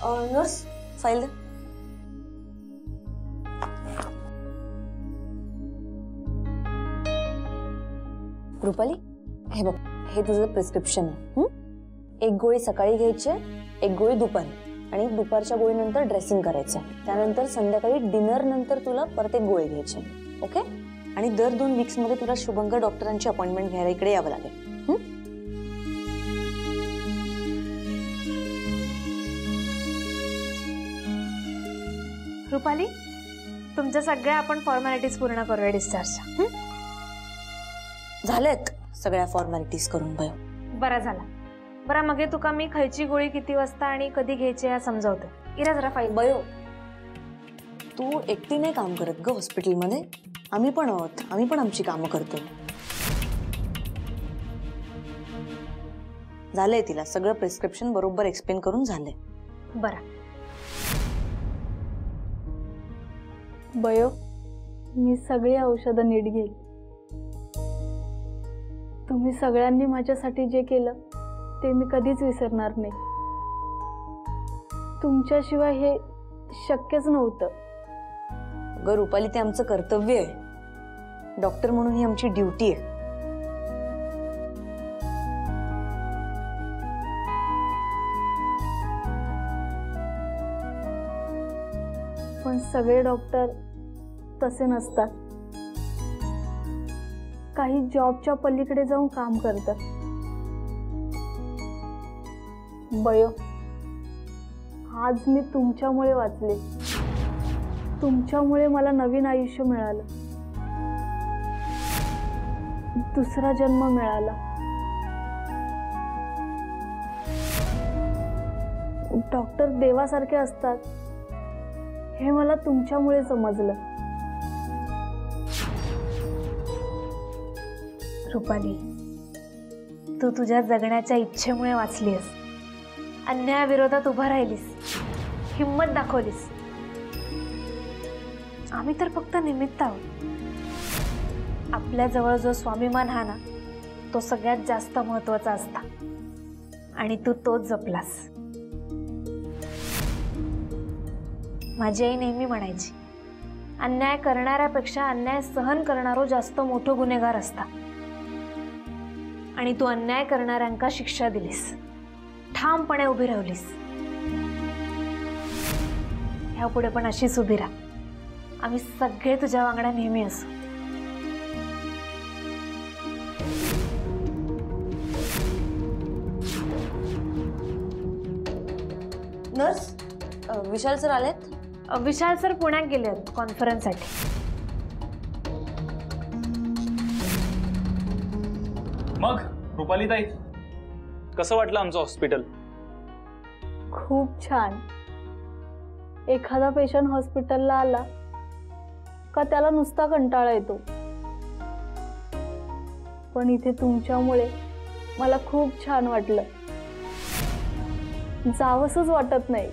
Nurse file दे. रुपाली हे बघ, हे तुझं प्रिस्क्रिप्शन आहे. एक गोळी सकाळी घ्यायची, एक गोळी दुपारी, आणि दुपारच्या गोळीनंतर ड्रेसिंग करायचं. त्यानंतर संध्याकाळी डिनर नंतर तुला परत एक गोळी घ्यायची. ओके? आणि दर 2 वीक्स मध्ये तुला शुभंकर डॉक्टरांची अपॉइंटमेंट घ्यायला इकडे यावं लागेल. रुपाली, तुमच्या सगळ्या आपण फॉर्मॅलिटीज पूर्ण करूया डिस्चार्जच्या. झालेत सगळ्या फॉर्मॅलिटीज करून भयो. बरा झाला. बरा मगे तुका मी खयची गोळी किती वाजता आणि कधी घ्यायची हे समजावते. इरा जरा फाईल. बयो, तू एकटी नाही काम करत ग हॉस्पिटलमध्ये. आम्ही पण आहोत, आम्ही पण आमची कामं करतो. झालंय तिला सगळं प्रिस्क्रिप्शन बरोबर एक्सप्लेन करून झालंय. बरा बयो, मी सगळी औषधं नीट घेईल. तुम्ही सगळ्यांनी माझ्यासाठी जे केलं ते मी कधीच विसरणार नाही. तुमच्याशिवाय हे शक्यच नव्हतं. अगं रुपाली, ते आमचं कर्तव्य आहे. डॉक्टर म्हणून ही आमची ड्युटी आहे. पण सगळे डॉक्टर तसे नसतात. काही जॉबच्या पलीकडे जाऊन काम करतात. बयो, आज मी तुमच्यामुळे वाचले. तुमच्यामुळे मला नवीन आयुष्य मिळालं, दुसरा जन्म मिळाला. डॉक्टर देवासारखे असतात हे मला तुमच्यामुळे समजलं. रुपाली, तू तुझ्या जगण्याच्या इच्छेमुळे वाचलीस, अन्यायाविरोधात उभा राहिलीस, हिम्मत दाखवलीस. आम्ही तर फक्त निमित्त आहोत. आपल्या जवळ जो स्वाभिमान हा ना, तो सगळ्यात जास्त महत्त्वाचा असता, आणि तू तोच जपलास. माझी आई नेहमी म्हणायची, अन्याय करणाऱ्यापेक्षा अन्याय सहन करणारो जास्त मोठो गुन्हेगार असता. आणि तू अन्याय करणाऱ्यांका शिक्षा दिलीस, ठामपणे उभी राहिलीस. ह्यापुढे पण अशीच उभी राहा. आम्ही सगळे तुझ्या वांगडा नेहमी असू. नर्स, विशाल सर आलेत? विशाल सर पुण्यात गेले आहेत कॉन्फरन्ससाठी. मग रुपाली ताई, कसं वाटलं आमचं हॉस्पिटल? खूप छान. एखादा पेशंट हॉस्पिटलला आला का त्याला नुसता कंटाळा येतो, पण इथे तुमच्यामुळे मला खूप छान वाटलं. जावंसच वाटत नाही.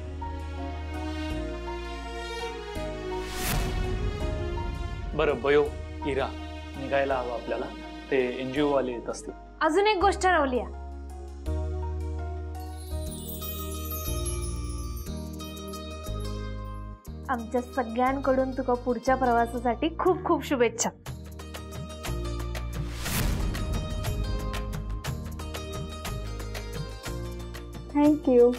बरं बयो, इरा, निघायला हवं आपल्याला. ते NGO वाले येत असतील. अजून एक गोष्ट राहिली. आमच्या सगळ्यांकडून तुका पुढच्या प्रवासासाठी खूप खूप शुभेच्छा. थँक्यू.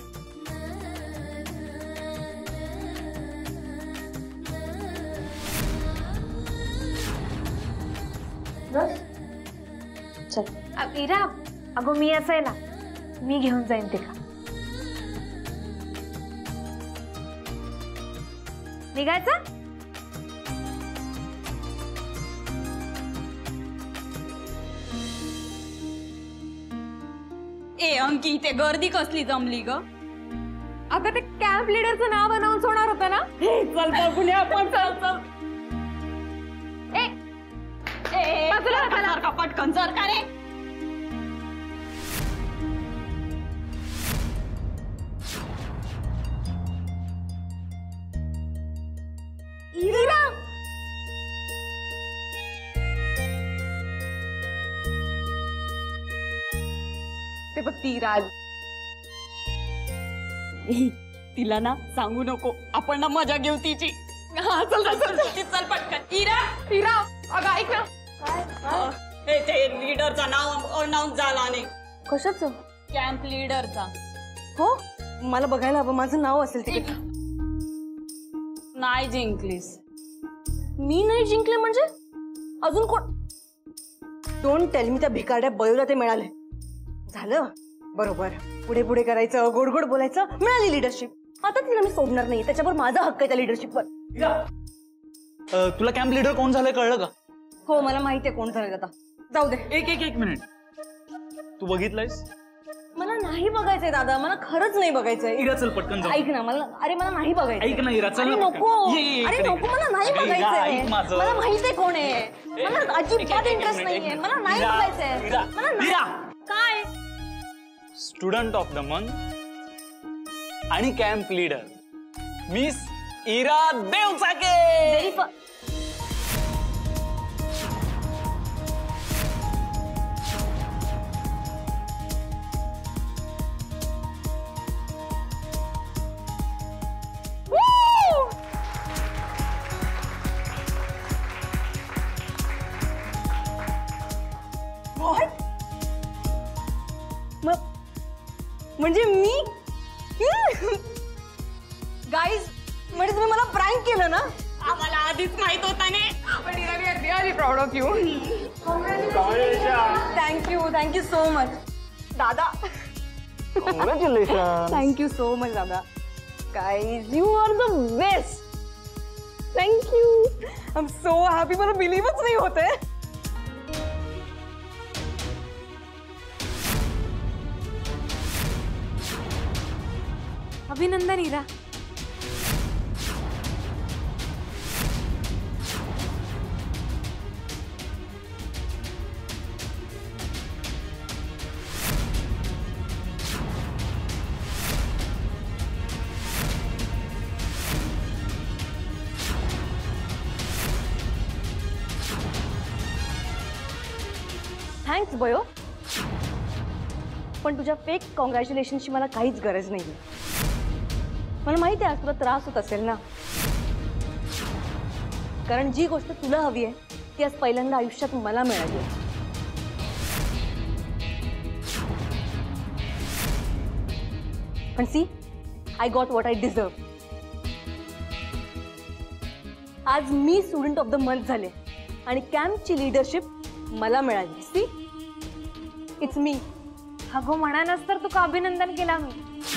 चल. इरा, अगो मी असं आहे ना, मी घेऊन जाईन तिला. निघायचं? ए अंकी, ते गर्दी कसली जमली ग? अगं ते कॅम्प लीडरचं नाव अनाउन्स होणार होतं ना. चल बघूया आपण. चल चल. ए पटकन सर का रे? इरा, ते बघ ती राज. तिला ना सांगू नको, आपण ना मजा घेऊ तिची. हा चल चल चल चल पटकन. इरा अगं ऐक ना. हे ते लीडरचा नाव अनाउन्स झाला नाही. कशाचं? कॅम्प लीडरचा. हो, मला बघायला हवं, माझं नाव असेल तिथे. नाही जिंकलीस. मी नाही जिंकले म्हणजे अजून कोण? डोंट टेल मी त्या भिकारड्या बयोला ते मिळाले. झालं बरोबर, पुढे पुढे करायचं, गोड गोड बोलायचं, मिळाली लिडरशिप. आता तिला मी सोडणार नाही, त्याच्यावर माझा हक्क आहे त्या लिडरशिपवर. तुला कॅम्प लीडर कोण झालंय कळलं का? हो, मला माहिती आहे कोण झालं. आता जाऊ दे. एक मिनिट, तू बघितलंयस? मला नाही बघायचंय दादा, मला खरंच नाही बघायचंय. इरा चल पटकन जाऊ. ऐक ना, मला मला नाही बघायचं. ऐक ना इरा, चल अरे ना नको, पटकन. ये, अरे इकडे. नको, मला नाही अरे इरा, बघायचंय. ऐक माझं. मला माहितीये कोण आहे. मला अजिबात इंटरेस्ट नाहीये. मला नाही बघायचंय. इरा, मला नाही. इरा. काय? स्टुडंट ऑफ द मंथ आणि कॅम्प लीडर मिस इरा देवचाके. म्हणजे मी गाईज, म्हणजे तुम्ही मला प्रँक केलं ना? आम्हाला आधीच माहित होता ने. पण Ira we are really proud of you. Thank you so much दादा. कॉंग्रॅच्युलेशन. थँक्यू सो मच दादा. Guys, you are the best. Thank you. I am so happy. मला बिलीव्हच नाही होते. अभिनंदन इरा. थँक्स बयो, पण तुझ्या फेक कॉंग्रॅच्युलेशनची मला काहीच गरज नाही. मला माहिती आहे आज तुला त्रास होत असेल ना, कारण जी गोष्ट तुला हवी आहे ती आज पहिल्यांदा आयुष्यात मला मिळाली आहे. पण see, I got what I deserve. आज मी स्टुडंट ऑफ द मंथ झाले आणि कॅम्पची लीडरशिप मला मिळाली. See, it's me. अगो म्हणानच तर तुका अभिनंदन केला मी.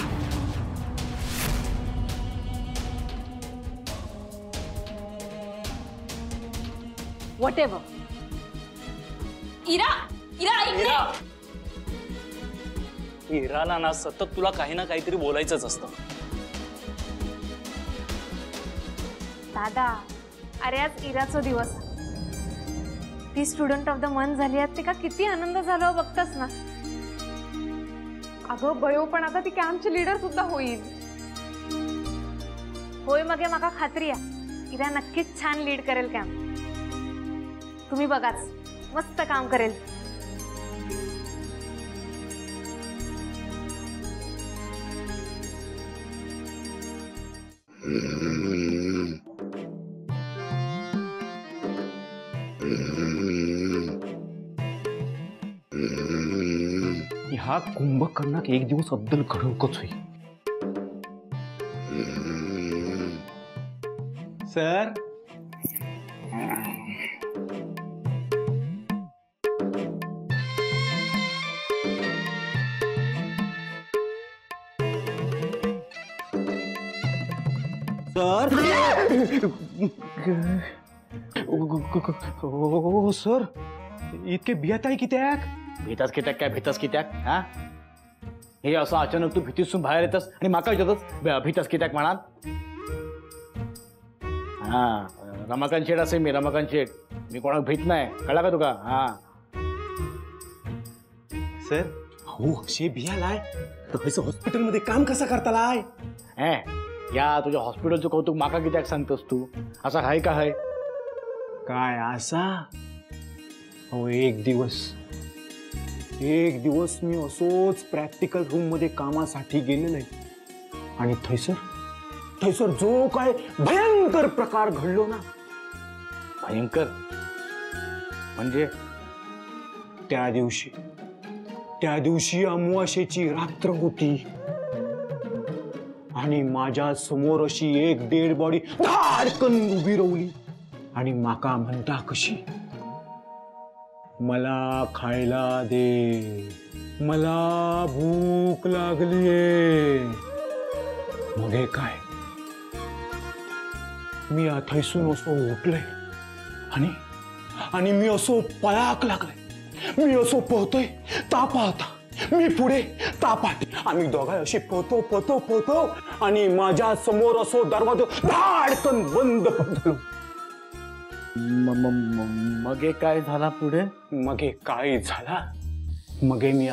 व्हॉटेव्हर. इरा ऐक ना. इराला ना सतत तुला काही ना काहीतरी बोलायचंच असतं. दादा, अरे आज इराचा दिवस. ती स्टुडंट ऑफ द मंथ झाली आहे, ते का किती आनंद झाला बघतस ना. अगं बयो, पण आता ती कॅम्पची लीडर सुद्धा होईल. होय, मग माका खात्री आहे इरा नक्कीच छान लीड करेल कॅम्प. तुम्ही बघाच, मस्त काम करेल. ह्या कुंभकर्णाक एक दिवस अद्दल घडवूकच होईल. सर, ओ सर, इतके भियत आहे कित्याक? भीतास कित्याक काय भीतास कित्याक? हा, हे असं अचानक तू भीतीसून बाहेर येतस आणि माका विचारतस भीतास कित्याक म्हणाल? हा, रमाकांत शेठ असे मी, रमाकांत शेठ. मी कोणाक भीत नाही, कळला का तुका? हा सर, हो असे भियालाय तर हॉस्पिटलमध्ये काम कसा करतालाय? या तुझ्या हॉस्पिटलचं कौतुक माका कित्याक सांगतस तू? असा हाय का हाय? काय असा? हो, एक दिवस मी असोच प्रॅक्टिकल रूम मध्ये कामासाठी गेलेलो आहे आणि थैसर थैसर जो काय भयंकर प्रकार घडलो ना, भयंकर म्हणजे त्या दिवशी अमावास्येची रात्र होती आणि माझ्या समोर अशी एक डेड बॉडी धाडकन उभी राहिली आणि माका म्हणता कशी, मला खायला दे, मला भूक लागलीये. मग हे काय, मी थैसून असो उठलोय आणि मी असो पळाक लागलोय. मी असो पळतोय ता पाहता, मी पुढे ता पाहते. आम्ही दोघा असे पळतो आणि माझ्या समोर असो दरवाजा धाडकन बंद पडलो. मग काय झाला पुढे? मग काय झाला, मग मी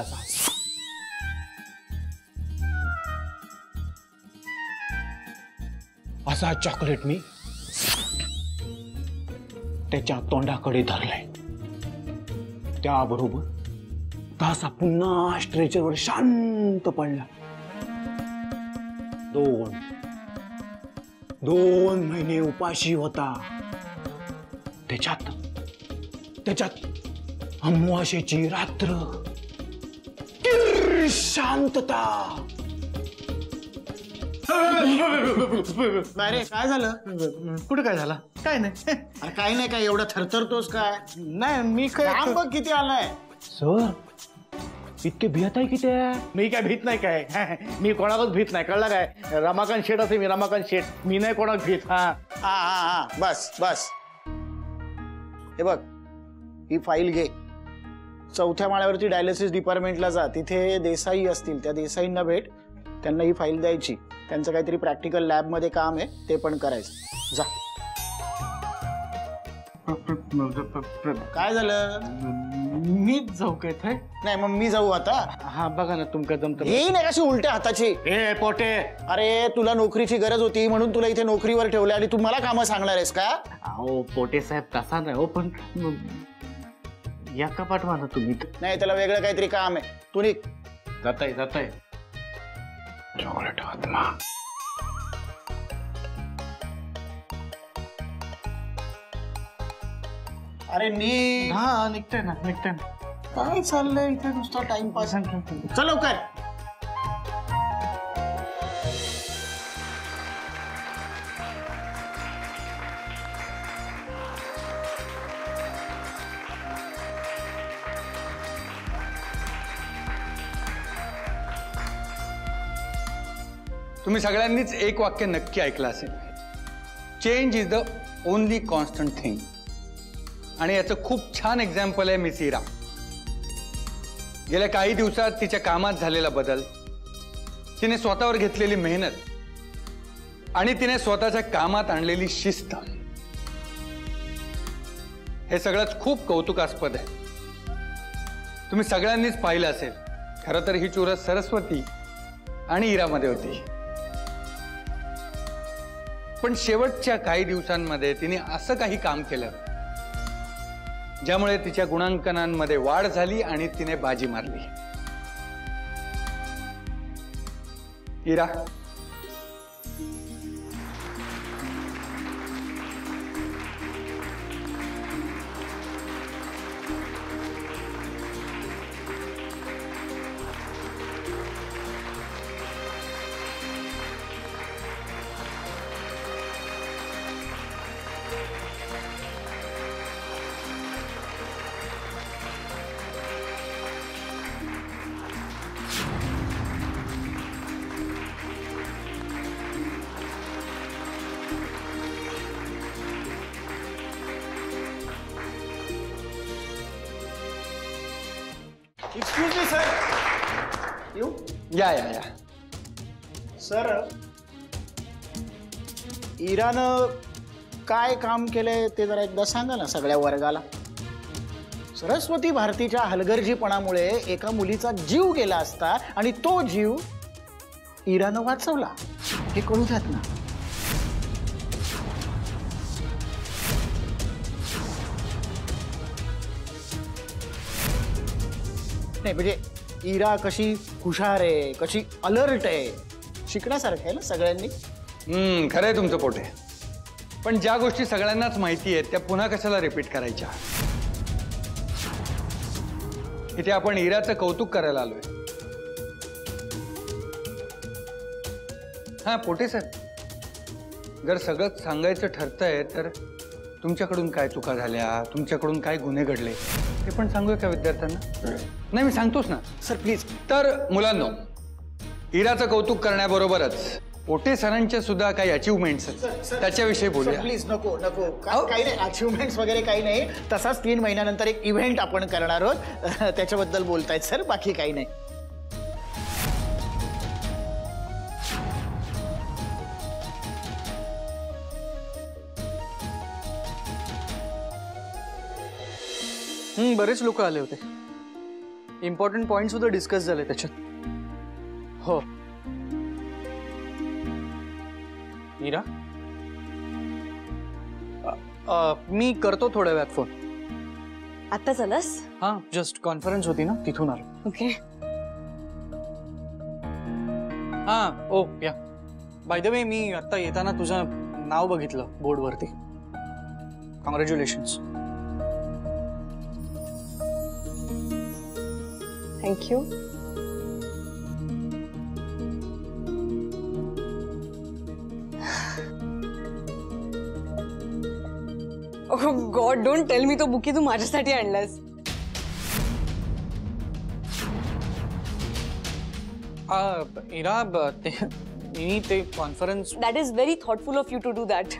असा चॉकलेट मी त्याच्या तोंडाकडे धरलाय. त्याबरोबर तासा पुन्हा स्ट्रेचरवर शांत पडला. 2 महिने उपाशी होता. त्याच्यात अमावास्येची रात्र, किर्र शांतता. अरे काय झालं? कुठे काय झाला? काय नाही. अरे काय नाही, काय एवढं थरथरतोस काय? नाही मी काय बघ किती आलाय. सर इतके भियत आहे किती? मी काय भीत नाही काय. मी कोणालाच भीत नाही, कळलं काय? रमाकांत शेठ असे मी, रमाकांत शेठ. मी नाही कोणाला भीत. हा बस बस. हे बघ, ही फाईल घे. 4थ्या माळ्यावरती डायलिसिस डिपार्टमेंटला जा. तिथे देसाई असतील, त्या देसाईंना भेट. त्यांना ही फाईल द्यायची. त्यांचं काहीतरी प्रॅक्टिकल लॅब मध्ये काम आहे, ते पण करायचं. जा. काय झालं? मीच जाऊ काय? नाही मग मी जाऊ आता. हा बघा ना, तुमका जमत हे नाही कशी उलट्या हाताची. ए पोटे, अरे तुला नोकरीची गरज होती म्हणून तुला इथे नोकरीवर ठेवलं आणि तू मला कामं सांगणार आहेस का? अहो पोटे साहेब तसा नाही हो, पण या का पाठवा ना तुम्ही. नाही, त्याला वेगळं काहीतरी काम आहे. तू निघ. जाताय चॉकलेट आत्मा. अरे निघ. हा निघतंय ना. काय चाललंय इथे नुसता टाइमपास. चल लवकर. तुम्ही सगळ्यांनीच एक वाक्य नक्की ऐकलं असेल, change is the only constant thing. आणि याचं खूप छान एक्झाम्पल आहे मिस इरा. गेल्या काही दिवसात तिच्या कामात झालेला बदल, तिने स्वतःवर घेतलेली मेहनत आणि तिने स्वतःच्या कामात आणलेली शिस्त, हे सगळंच खूप कौतुकास्पद आहे. तुम्ही सगळ्यांनीच पाहिलं असेल, खरं तर ही चुरस सरस्वती आणि इरामध्ये होती. पण शेवटच्या काही दिवसांमध्ये तिने असं काही काम केलं ज्यामुळे तिच्या गुणांकनांमध्ये वाढ झाली आणि तिने बाजी मारली. Ira, excuse me sir. येऊ? या. सर, इरानं काय काम केलंय ते जरा एकदा सांगा ना सगळ्या वर्गाला. सरस्वती भारतीच्या हलगर्जीपणामुळे एका मुलीचा जीव गेला असता आणि तो जीव इरानं वाचवला, हे कळू द्यात ना. नाही म्हणजे इरा कशी हुशार आहे, कशी अलर्ट आहे, शिकण्यासारखं आहे ना सगळ्यांनी. खरंय तुमचं पोटे. पण ज्या गोष्टी सगळ्यांनाच माहिती आहेत त्या पुन्हा कशाला रिपीट करायच्या. इथे आपण इराचं कौतुक करायला आलोय. हा पोटे सर, जर सगळं सांगायचं ठरतंय तर तुमच्याकडून काय चुका झाल्या, तुमच्याकडून काय गुन्हे घडले ते पण सांगूया का विद्यार्थ्यांना? नाही मी सांगतोच ना सर प्लीज. तर मुलांनो, इराचं कौतुक करण्याबरोबरच पोटे सरांच्या सुद्धा काही अचिव्हमेंट्स आहेत त्याच्याविषयी बोलूया. प्लीज नको नको काही नाही, अचिव्हमेंट्स वगैरे काही नाही. तसाच 3 महिन्यानंतर एक इव्हेंट आपण करणार आहोत त्याच्याबद्दल बोलतायत सर, बाकी काही नाही. बरेच लोक आले होते. इम्पॉर्टंट पॉइंट सुद्धा डिस्कस झाले त्याच्यात. हो इरा, मी करतो थोड्या वेळात फोन. आता चलस? हा, जस्ट कॉन्फरन्स होती ना तिथून आलो. ओके. हा ओ या, बाय द वे मी आता येताना तुझं नाव बघितलं बोर्डवरती. Congratulations. Thank you. Oh god, don't tell me तो बुकी तू माझ्यासाठी आणलास. इरा, ते conference. That is very thoughtful of you to do that.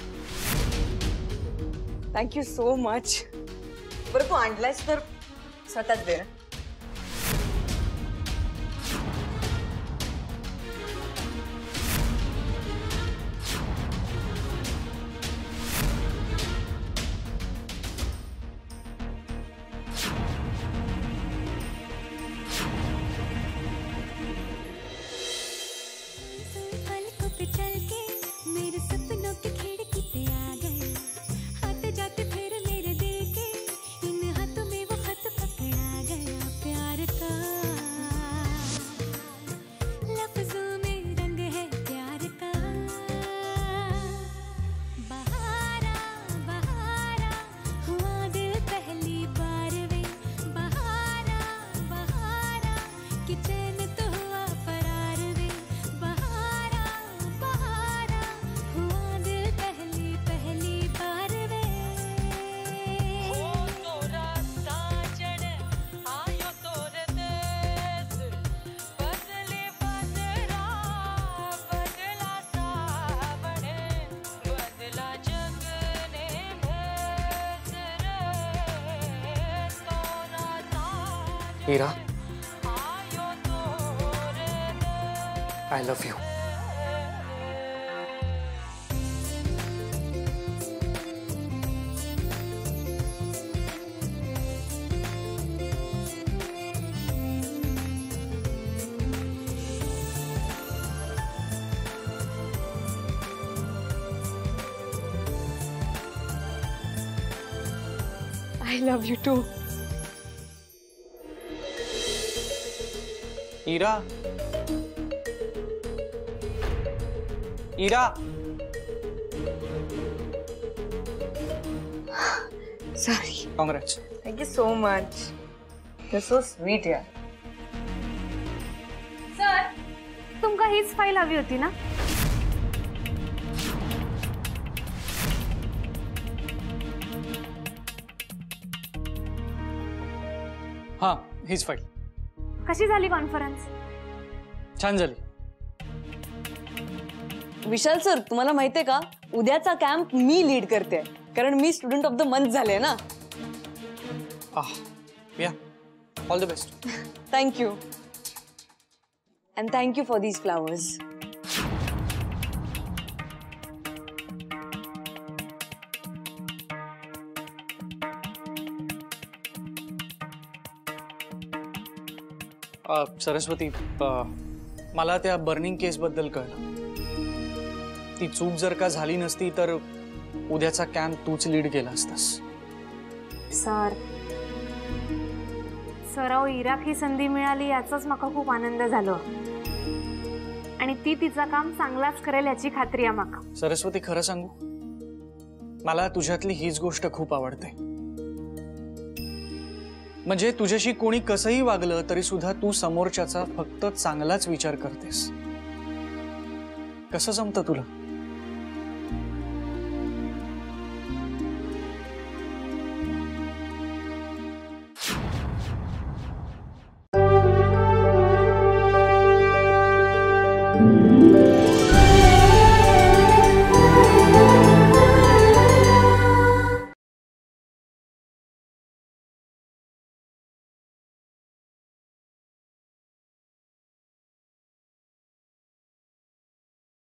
Thank you so much. बरं तू आणलायस तर स्वतःच दे. Ira, I love you. I love you too. Ira, Ira. Sorry. Congrats. Thank you so much. You're so sweet, यार. सर, तुमका हीच फाईल हवी होती ना? हाँ, हीच फाईल. कशी झाली कॉन्फरन्स? छान झाली. विशाल सर, तुम्हाला माहितीये का, उद्याचा कॅम्प मी लीड करते, कारण मी स्टुडंट ऑफ द मंथ झाले ना. या, all the best. Thank you. And thank you for these flowers. Saraswati, मला त्या बर्निंग केस बद्दल कळलं. ती चूक जर का झाली नसती तर उद्याचा कॅम्प तूच लीड केला असतास. सर, सराव इराक ही संधी मिळाली याचाच माका खूप आनंद झालो. आणि ती तिचं काम चांगलाच करेल याची खात्री आहे माका. सरस्वती, खरं सांगू, मला तुझ्यातली हीच गोष्ट खूप आवडते. म्हणजे तुझ्याशी कोणी कसंही वागलं तरी सुद्धा तू समोरच्याचा फक्त चांगलाच विचार करतेस. कसं जमतं तुला?